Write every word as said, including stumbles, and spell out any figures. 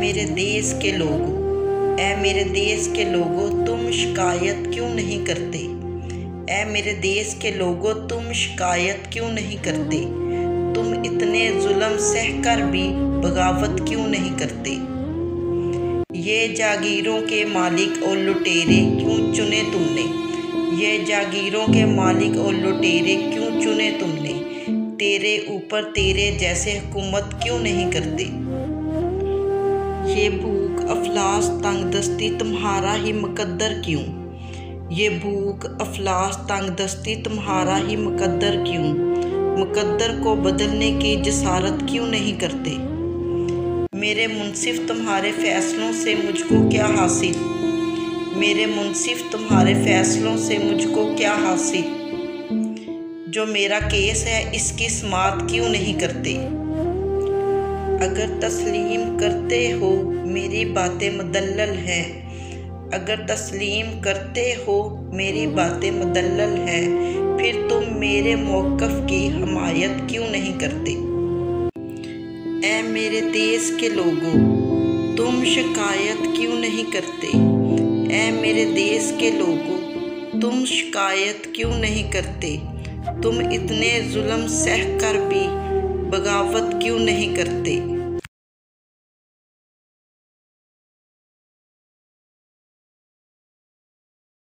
मेरे देश के लोगों, ऐ मेरे देश के लोगों, तुम शिकायत क्यों नहीं करते? ऐ मेरे देश के लोगों, तुम शिकायत क्यों नहीं करते? तुम इतने जुल्म सहकर भी बगावत क्यों नहीं करते? ये जागीरों के मालिक और लुटेरे क्यों चुने तुमने? ये जागीरों के मालिक और लुटेरे क्यों चुने तुमने? तेरे ऊपर तेरे जैसे हुकूमत क्यों नहीं करते? ये भूख अफलास तंगदस्ती तुम्हारा ही मुकद्दर क्यों? ये भूख अफलास तंगदस्ती तुम्हारा ही मुकद्दर क्यों? मुकद्दर को बदलने की जसारत क्यों नहीं करते? मेरे मुनसिफ तुम्हारे फैसलों से मुझको क्या हासिल? मेरे मुनसिफ तुम्हारे फैसलों से मुझको क्या हासिल? जो मेरा केस है इसकी समाअत क्यों नहीं करते? अगर तस्लीम करते हो मेरी बातें मुदल्लल हैं, अगर तस्लीम करते हो मेरी बातें मुदल्लल हैं, फिर तुम मेरे मौक़िफ़ की हमायत क्यों नहीं करते? ऐ मेरे देश के लोगों, तुम शिकायत क्यों नहीं करते? ऐ मेरे देश के लोगों, तुम शिकायत क्यों नहीं करते? तुम इतने जुल्म सह कर भी बगावत क्यों नहीं करते?